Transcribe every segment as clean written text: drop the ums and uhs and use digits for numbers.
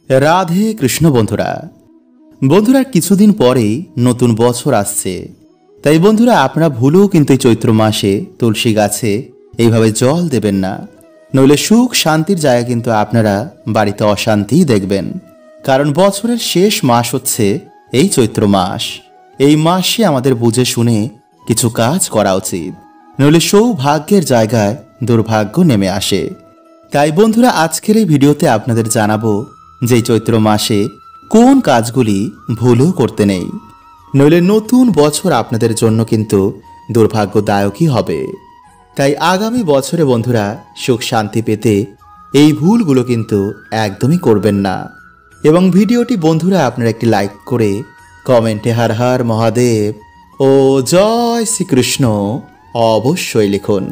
রাধে কৃষ্ণ বন্ধুরা বন্ধুরা কিছুদিন পরেই নতুন বছর আসছে। তাই বন্ধুরা আপনারা ভুলেও কিন্তু এই চৈত্র মাসে তুলসী গাছে এইভাবে জল দেবেন না, নইলে সুখ শান্তির জায়গা কিন্তু আপনারা বাড়িতে অশান্তি দেখবেন। কারণ বছরের শেষ মাস হচ্ছে এই চৈত্র মাস। এই মাসে আমাদের বুঝে শুনে কিছু কাজ করা উচিত, নইলে সৌভাগ্যের জায়গায় দুর্ভাগ্য নেমে আসে। তাই বন্ধুরা আজকের এই ভিডিওতে আপনাদের জানাবো যে চৈত্র মাসে কোন কাজগুলি ভুলও করতে নেই, নইলে নতুন বছর আপনাদের জন্য কিন্তু দুর্ভাগ্যদায়কই হবে। তাই আগামী বছরে বন্ধুরা সুখ শান্তি পেতে এই ভুলগুলো কিন্তু একদমই করবেন না। এবং ভিডিওটি বন্ধুরা আপনারা একটি লাইক করে কমেন্টে হর হর মহাদেব ও জয় শ্রীকৃষ্ণ অবশ্যই লিখুন।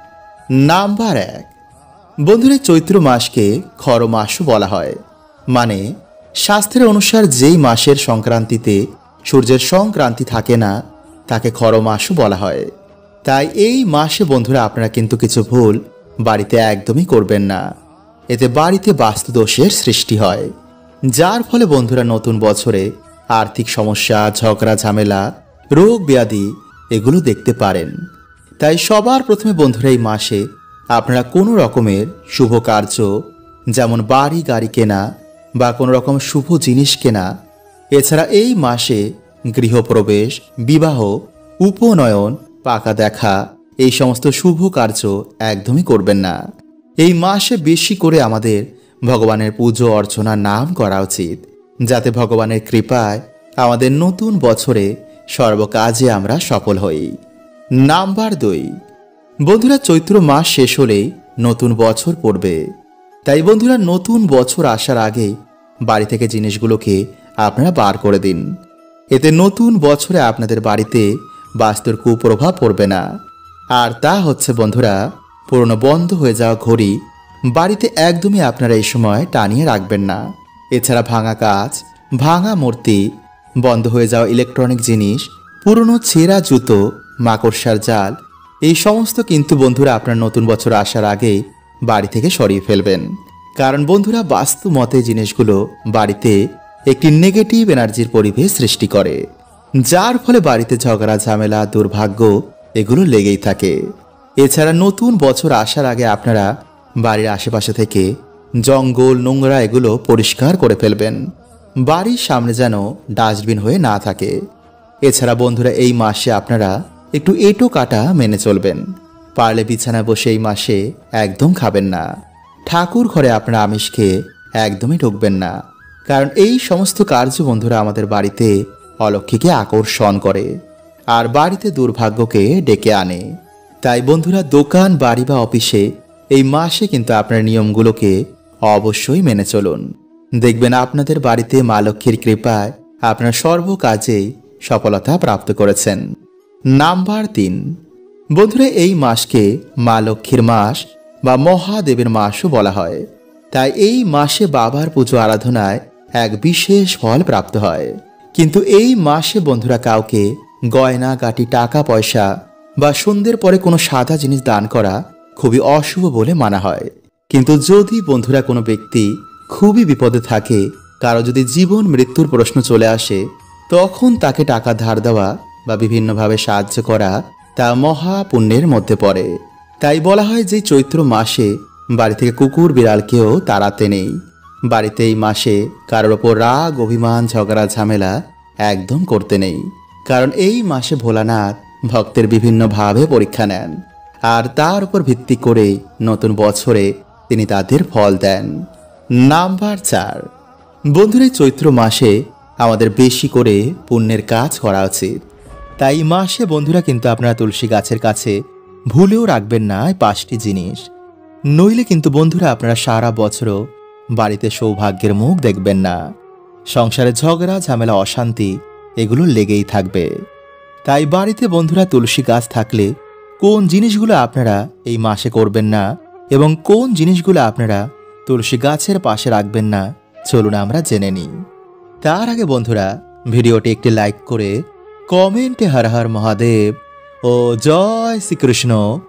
নাম্বার 1, বন্ধুরা চৈত্র মাসকে খর মাসও বলা হয়। মানে শাস্ত্রের অনুসার যেই মাসের সংক্রান্তিতে সূর্যের সংক্রান্তি থাকে না তাকে খর মাসও বলা হয়। তাই এই মাসে বন্ধুরা আপনারা কিন্তু কিছু ভুল বাড়িতে একদমই করবেন না। এতে বাড়িতে বাস্তুদোষের সৃষ্টি হয়, যার ফলে বন্ধুরা নতুন বছরে আর্থিক সমস্যা, ঝগড়া ঝামেলা, রোগ ব্যাধি এগুলো দেখতে পারেন। তাই সবার প্রথমে বন্ধুরা এই মাসে আপনারা কোনো রকমের শুভ কার্য, যেমন বাড়ি গাড়ি কেনা বা কোনো রকম শুভ জিনিস কেনা, এছাড়া এই মাসে গৃহপ্রবেশ, বিবাহ, উপনয়ন, পাকা দেখা এই সমস্ত শুভ কার্য একদমই করবেন না। এই মাসে বেশি করে আমাদের ভগবানের পুজো অর্চনা নাম করা উচিত, যাতে ভগবানের কৃপায় আমাদের নতুন বছরে সর্বকাজে আমরা সফল হই। নাম্বার 2, বন্ধুরা চৈত্র মাস শেষ হলেই নতুন বছর পড়বে। তাই বন্ধুরা নতুন বছর আসার আগে বাড়ি থেকে জিনিসগুলোকে আপনারা বার করে দিন। এতে নতুন বছরে আপনাদের বাড়িতে বাস্তুর কুপ্রভাব পড়বে না। আর তা হচ্ছে বন্ধুরা পুরনো বন্ধ হয়ে যাওয়া ঘড়ি বাড়িতে একদমই আপনারা এই সময় টানিয়ে রাখবেন না। এছাড়া ভাঙা কাঁচ, ভাঙা মূর্তি, বন্ধ হয়ে যাওয়া ইলেকট্রনিক জিনিস, পুরনো ছেঁড়া জুতো, মাকড়সার জাল এই সমস্ত কিন্তু বন্ধুরা আপনার নতুন বছর আসার আগে বাড়ি থেকে সরিয়ে ফেলবেন। কারণ বন্ধুরা বাস্তু মতে জিনিসগুলো বাড়িতে একটি নেগেটিভ এনার্জির পরিবেশ সৃষ্টি করে, যার ফলে বাড়িতে ঝগড়া ঝামেলা, দুর্ভাগ্য এগুলো লেগেই থাকে। এছাড়া নতুন বছর আসার আগে আপনারা বাড়ির আশেপাশে থেকে জঙ্গল, নোংরা এগুলো পরিষ্কার করে ফেলবেন। বাড়ির সামনে যেন ডাস্টবিন হয়ে না থাকে। এছাড়া বন্ধুরা এই মাসে আপনারা একটু এঁটো কাটা মেনে চলবেন। পারলে বিছানায় বসে এই মাসে একদম খাবেন না। ঠাকুর ঘরে আপনারা আমিষ খেয়ে একদমই ঢুকবেন না, কারণ এই সমস্ত কার্য বন্ধুরা আমাদের বাড়িতে অলক্ষ্মীকে আকর্ষণ করে আর বাড়িতে দুর্ভাগ্যকে ডেকে আনে। তাই বন্ধুরা দোকান, বাড়ি বা অফিসে এই মাসে কিন্তু আপনার নিয়মগুলোকে অবশ্যই মেনে চলুন। দেখবেন আপনাদের বাড়িতে মা লক্ষ্মীর কৃপায় আপনার সর্ব কাজেই সফলতা প্রাপ্ত করেছেন। নাম্বার 3, বন্ধুরা এই মাসকে মা লক্ষ্মীর মাস বা মহাদেবের মাসও বলা হয়। তাই এই মাসে বাবার পুজো আরাধনায় এক বিশেষ ফল প্রাপ্ত হয়। কিন্তু এই মাসে বন্ধুরা কাউকে গয়না গাটি, টাকা পয়সা বা সন্ধ্যের পরে কোনো সাদা জিনিস দান করা খুবই অশুভ বলে মানা হয়। কিন্তু যদি বন্ধুরা কোনো ব্যক্তি খুবই বিপদে থাকে, কারো যদি জীবন মৃত্যুর প্রশ্ন চলে আসে, তখন তাকে টাকা ধার দেওয়া বা বিভিন্নভাবে সাহায্য করা তা মহা পুণ্যের মধ্যে পড়ে। তাই বলা হয় যে চৈত্র মাসে বাড়ি থেকে কুকুর বিড়ালকেও তাড়াতে নেই। বাড়িতে এই মাসে কারোর ওপর রাগ, অভিমান, ঝগড়া ঝামেলা একদম করতে নেই। কারণ এই মাসে ভোলানাথ ভক্তের বিভিন্নভাবে পরীক্ষা নেন, আর তার উপর ভিত্তি করে নতুন বছরে তিনি তাদের ফল দেন। নাম্বার 4, বন্ধুরা চৈত্র মাসে আমাদের বেশি করে পুণ্যের কাজ করা উচিত। তাই মাসে বন্ধুরা কিন্তু আপনারা তুলসী গাছের কাছে ভুলেও রাখবেন না 5টি জিনিস, নইলে কিন্তু বন্ধুরা আপনারা সারা বছরও বাড়িতে সৌভাগ্যের মুখ দেখবেন না। সংসারে ঝগড়া ঝামেলা, অশান্তি এগুলো লেগেই থাকবে। তাই বাড়িতে বন্ধুরা তুলসী গাছ থাকলে কোন জিনিসগুলো আপনারা এই মাসে করবেন না এবং কোন জিনিসগুলো আপনারা তুলসী গাছের পাশে রাখবেন না, চলুন আমরা জেনে নিই। তার আগে বন্ধুরা ভিডিওটি একটি লাইক করে কমেন্টে হর হর মহাদেব ও জয় শ্রীকৃষ্ণ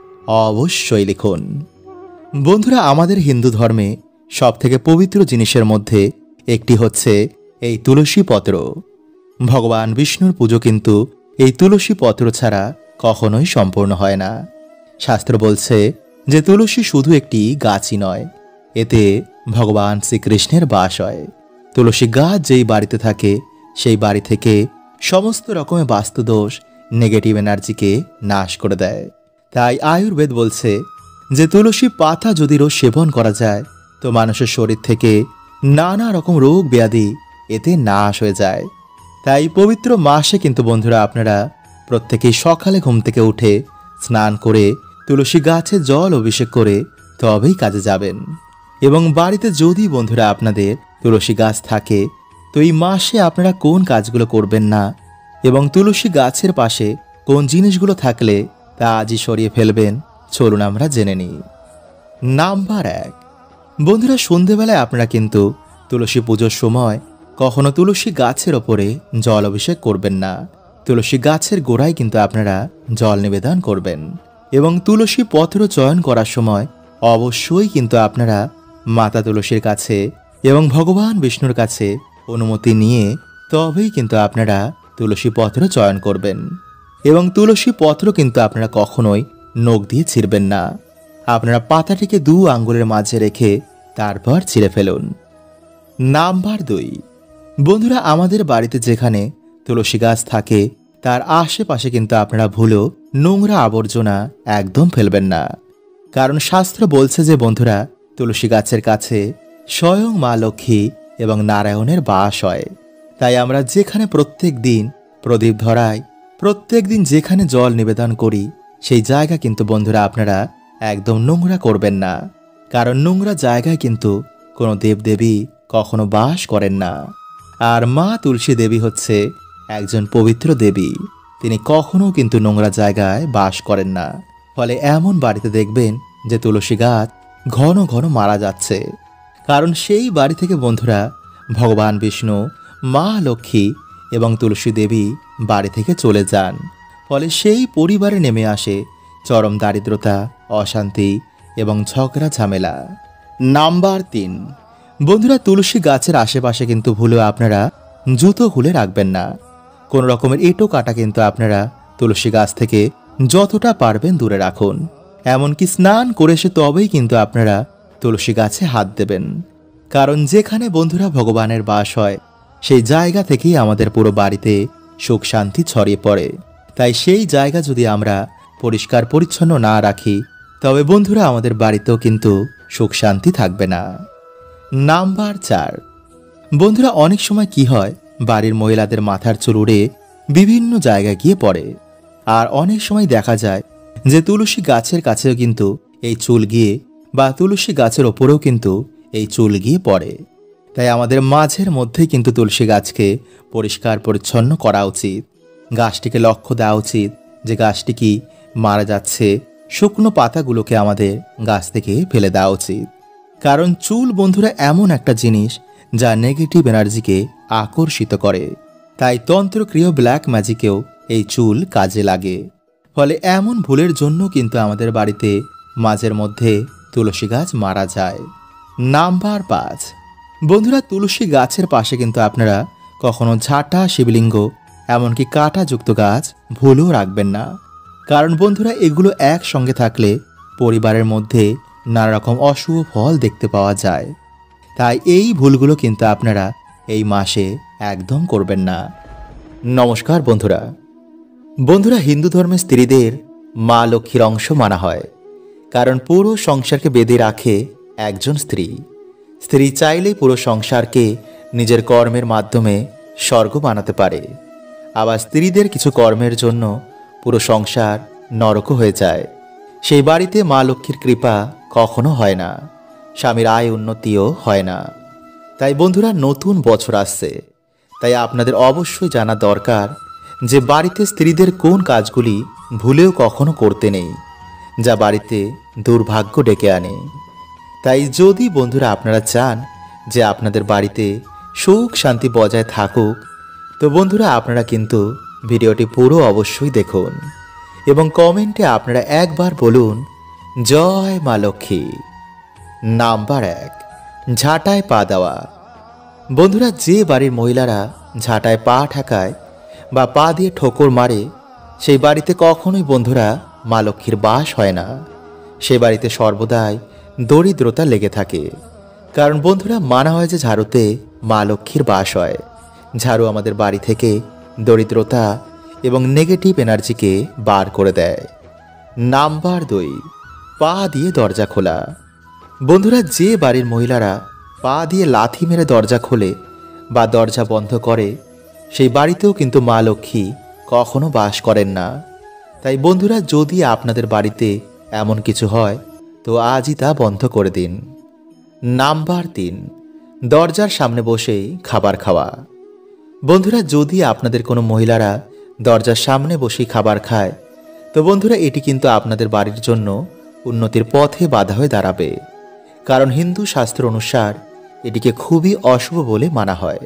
অবশ্যই লিখুন। বন্ধুরা আমাদের হিন্দু ধর্মে সবথেকে পবিত্র জিনিসের মধ্যে একটি হচ্ছে এই তুলসী পত্র। ভগবান বিষ্ণুর পুজো কিন্তু এই তুলসী পত্র ছাড়া কখনোই সম্পূর্ণ হয় না। শাস্ত্র বলছে যে তুলসী শুধু একটি গাছই নয়, এতে ভগবান শ্রীকৃষ্ণের বাস হয়। তুলসী গাছ যেই বাড়িতে থাকে সেই বাড়ি থেকে সমস্ত রকমের বাস্তুদোষ, নেগেটিভ এনার্জিকে নাশ করে দেয়। তাই আয়ুর্বেদ বলছে যে তুলসী পাতা যদি রোজ সেবন করা যায় তো মানুষের শরীর থেকে নানা রকম রোগ ব্যাধি এতে নাশ হয়ে যায়। তাই পবিত্র মাসে কিন্তু বন্ধুরা আপনারা প্রত্যেকেই সকালে ঘুম থেকে উঠে স্নান করে তুলসী গাছে জল অভিষেক করে তবেই কাজে যাবেন। এবং বাড়িতে যদি বন্ধুরা আপনাদের তুলসী গাছ থাকে তো এই মাসে আপনারা কোন কাজগুলো করবেন না এবং তুলসী গাছের পাশে কোন জিনিসগুলো থাকলে তা আজই সরিয়ে ফেলবেন, চলুন আমরা জেনে নিই। নাম্বার 1, বন্ধুরা সন্ধেবেলায় আপনারা কিন্তু তুলসী পুজোর সময় কখনো তুলসী গাছের ওপরে জল অভিষেক করবেন না। তুলসী গাছের গোড়ায় কিন্তু আপনারা জল নিবেদন করবেন এবং তুলসী পত্র চয়ন করার সময় অবশ্যই কিন্তু আপনারা মাতা তুলসীর কাছে এবং ভগবান বিষ্ণুর কাছে অনুমতি নিয়ে তবেই কিন্তু আপনারা তুলসী পত্র চয়ন করবেন। এবং তুলসী পত্র কিন্তু আপনারা কখনোই নখ দিয়ে ছিঁড়বেন না। আপনারা পাতাটিকে 2 আঙ্গুলের মাঝে রেখে তারপর ছিঁড়ে ফেলুন। নাম্বার 2, বন্ধুরা আমাদের বাড়িতে যেখানে তুলসী গাছ থাকে তার আশেপাশে কিন্তু আপনারা ভুলেও নোংরা আবর্জনা একদম ফেলবেন না। কারণ শাস্ত্র বলছে যে বন্ধুরা তুলসী গাছের কাছে স্বয়ং মা লক্ষ্মী এবং নারায়ণের বাস হয়। তাই আমরা যেখানে প্রত্যেক দিন প্রদীপ ধরাই, প্রত্যেক দিন যেখানে জল নিবেদন করি সেই জায়গা কিন্তু বন্ধুরা আপনারা একদম নোংরা করবেন না। কারণ নোংরা জায়গায় কিন্তু কোনো দেবদেবী কখনো বাস করেন না। আর মা তুলসী দেবী হচ্ছে একজন পবিত্র দেবী, তিনি কখনো কিন্তু নোংরা জায়গায় বাস করেন না। ফলে এমন বাড়িতে দেখবেন যে তুলসী গাছ ঘন ঘন মারা যাচ্ছে, কারণ সেই বাড়ি থেকে বন্ধুরা ভগবান বিষ্ণু, মা লক্ষ্মী এবং তুলসী দেবী বাড়ি থেকে চলে যান। ফলে সেই পরিবারে নেমে আসে চরম দারিদ্রতা, অশান্তি এবং ঝগড়া ঝামেলা। নাম্বার 3, বন্ধুরা তুলসী গাছের আশেপাশে কিন্তু ভুলেও আপনারা জুতো খুলে রাখবেন না। কোন রকমের এঁটো কাটা কিন্তু আপনারা তুলসী গাছ থেকে যতটা পারবেন দূরে রাখুন। এমনকি স্নান করে এসে তবেই কিন্তু আপনারা তুলসী গাছে হাত দেবেন। কারণ যেখানে বন্ধুরা ভগবানের বাস হয় সেই জায়গা থেকেই আমাদের পুরো বাড়িতে সুখ শান্তি ছড়িয়ে পড়ে। তাই সেই জায়গা যদি আমরা পরিষ্কার পরিচ্ছন্ন না রাখি তবে বন্ধুরা আমাদের বাড়িতেও কিন্তু সুখ শান্তি থাকবে না। নাম্বার 4, বন্ধুরা অনেক সময় কি হয়, বাড়ির মহিলাদের মাথার চুল উড়ে বিভিন্ন জায়গায় গিয়ে পড়ে। আর অনেক সময় দেখা যায় যে তুলসী গাছের কাছেও কিন্তু এই চুল গিয়ে বা তুলসী গাছের ওপরেও কিন্তু এই চুল গিয়ে পড়ে। তাই আমাদের মাঝের মধ্যেই কিন্তু তুলসী গাছকে পরিষ্কার পরিচ্ছন্ন করা উচিত। গাছটিকে লক্ষ্য দেওয়া উচিত যে গাছটি কি মারা যাচ্ছে, শুকনো পাতাগুলোকে আমাদের গাছ থেকে ফেলে দেওয়া উচিত। কারণ চুল বন্ধুরা এমন একটা জিনিস যা নেগেটিভ এনার্জিকে আকর্ষিত করে। তাই তন্ত্রক্রিয় ব্ল্যাক ম্যাজিকেও এই চুল কাজে লাগে। ফলে এমন ভুলের জন্য কিন্তু আমাদের বাড়িতে মাঝের মধ্যে তুলসী গাছ মারা যায়। নাম্বার 5, বন্ধুরা তুলসী গাছের পাশে কিন্তু আপনারা কখনো ঝাঁটা, শিবলিঙ্গ এমনকি কাঁটাযুক্ত গাছ ভুলেও রাখবেন না। কারণ বন্ধুরা এগুলো একসঙ্গে থাকলে পরিবারের মধ্যে নানা রকম অশুভ ফল দেখতে পাওয়া যায়। তাই এই ভুলগুলো কিন্তু আপনারা এই মাসে একদম করবেন না। নমস্কার বন্ধুরা। বন্ধুরা হিন্দু ধর্মে স্ত্রীদের মা লক্ষ্মীর অংশ মানা হয়। কারণ পুরো সংসারকে বেঁধে রাখে একজন স্ত্রী। স্ত্রী চাইলেই পুরো সংসারকে নিজের কর্মের মাধ্যমে স্বর্গ বানাতে পারে। আবার স্ত্রীদের কিছু কর্মের জন্য পুরো সংসার নরকও হয়ে যায়। সেই বাড়িতে মা লক্ষ্মীর কৃপা কখনো হয় না, স্বামীর আয় উন্নতিও হয় না। তাই বন্ধুরা নতুন বছর আসছে, তাই আপনাদের অবশ্যই জানা দরকার যে বাড়িতে স্ত্রীদের কোন কাজগুলি ভুলেও কখনো করতে নেই, যা বাড়িতে দুর্ভাগ্য ডেকে আনে। তাই যদি বন্ধুরা আপনারা চান যে আপনাদের বাড়িতে সুখ শান্তি বজায় থাকুক তো বন্ধুরা আপনারা কিন্তু ভিডিওটি পুরো অবশ্যই দেখুন এবং কমেন্টে আপনারা একবার বলুন জয় মা লক্ষ্মী। নাম্বার 1, ঝাঁটায় পা দেওয়া। বন্ধুরা, যে বাড়ির মহিলারা ঝাঁটায় পা ঠেকায় বা পা দিয়ে ঠোকর মারে, সেই বাড়িতে কখনোই বন্ধুরা মা লক্ষ্মীর বাস হয় না। সে বাড়িতে সর্বদাই দরিদ্রতা লেগে থাকে। কারণ বন্ধুরা, মানা হয় যে ঝাড়ুতে মা লক্ষ্মীর বাস হয়। ঝাড়ু আমাদের বাড়ি থেকে দরিদ্রতা এবং নেগেটিভ এনার্জিকে বার করে দেয়। নাম্বার 2, পা দিয়ে দরজা খোলা। বন্ধুরা, যে বাড়ির মহিলারা পা দিয়ে লাথি মেরে দরজা খোলে বা দরজা বন্ধ করে, সেই বাড়িতেও কিন্তু মা লক্ষ্মী কখনো বাস করেন না। তাই বন্ধুরা, যদি আপনাদের বাড়িতে এমন কিছু হয় তো আজই তা বন্ধ করে দিন। নাম্বার 3, দরজার সামনে বসেই খাবার খাওয়া। বন্ধুরা, যদি আপনাদের কোনো মহিলারা দরজার সামনে বসেই খাবার খায় তো বন্ধুরা, এটি কিন্তু আপনাদের বাড়ির জন্য উন্নতির পথে বাধা হয়ে দাঁড়াবে। কারণ হিন্দু শাস্ত্র অনুসার এটিকে খুবই অশুভ বলে মানা হয়।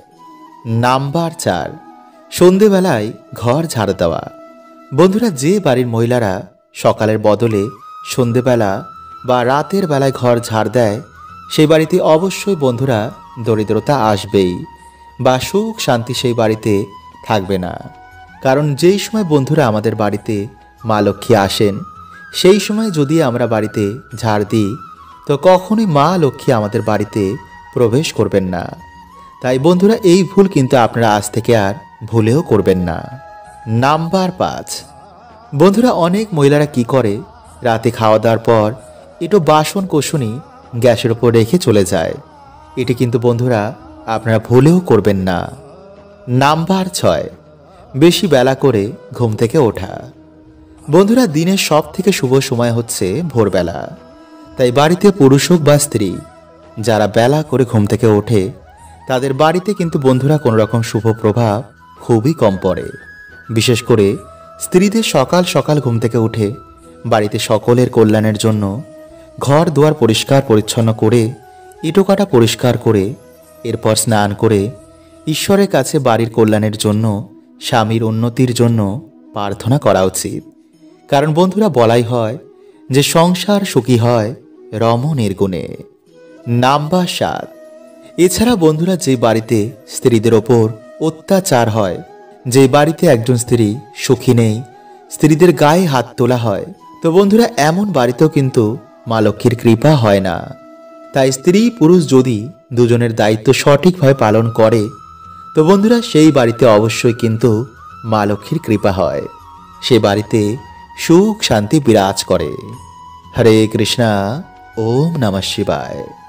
নাম্বার 4, সন্ধেবেলায় ঘর ঝাড়ু দেওয়া। বন্ধুরা, যে বাড়ির মহিলারা সকালের বদলে সন্ধেবেলা বা রাতের বেলায় ঘর ঝাড় দেয়, সেই বাড়িতে অবশ্যই বন্ধুরা দরিদ্রতা আসবেই বা সুখ শান্তি সেই বাড়িতে থাকবে না। কারণ যেই সময় বন্ধুরা আমাদের বাড়িতে মা লক্ষ্মী আসেন, সেই সময় যদি আমরা বাড়িতে ঝাড় দিই তো কখনোই মা লক্ষ্মী আমাদের বাড়িতে প্রবেশ করবেন না। তাই বন্ধুরা, এই ভুল কিন্তু আপনারা আজ থেকে আর ভুলেও করবেন না। নাম্বার 5, বন্ধুরা, অনেক মহিলারা কি করে, রাতে খাওয়া দাওয়ার পর একটু বাসন কোসনি গ্যাসের ওপর রেখে চলে যায়। এটি কিন্তু বন্ধুরা আপনারা ভুলেও করবেন না। নাম্বার 6, বেশি বেলা করে ঘুম থেকে ওঠা। বন্ধুরা, দিনের সব থেকে শুভ সময় হচ্ছে ভোরবেলা। তাই বাড়িতে পুরুষ হোক বা স্ত্রী, যারা বেলা করে ঘুম থেকে ওঠে তাদের বাড়িতে কিন্তু বন্ধুরা কোনো রকম শুভ প্রভাব খুবই কম পড়ে। বিশেষ করে স্ত্রীদের সকাল সকাল ঘুম থেকে উঠে বাড়িতে সকলের কল্যাণের জন্য ঘর দুয়ার পরিষ্কার পরিচ্ছন্ন করে, ইটোকাটা পরিষ্কার করে, এরপর স্নান করে ঈশ্বরের কাছে বাড়ির কল্যাণের জন্য, স্বামীর উন্নতির জন্য প্রার্থনা করা উচিত। কারণ বন্ধুরা, বলাই হয় যে সংসার সুখী হয় রমণীর গুণে। নাম্বার 7, এছাড়া বন্ধুরা, যে বাড়িতে স্ত্রীদের ওপর অত্যাচার হয়, যে বাড়িতে একজন স্ত্রী সুখী নেই, স্ত্রীদের গায়ে হাত তোলা হয়, তো বন্ধুরা এমন বাড়িতেও কিন্তু মা লক্ষ্মীর কৃপা হয় না। তাই স্ত্রী পুরুষ যদি দুজনের দায়িত্ব সঠিকভাবে পালন করে তো বন্ধুরা সেই বাড়িতে অবশ্যই কিন্তু মা লক্ষ্মীর কৃপা হয়। সে বাড়িতে সুখ শান্তি বিরাজ করে। হরে কৃষ্ণা। ওম নমঃ শিবায়।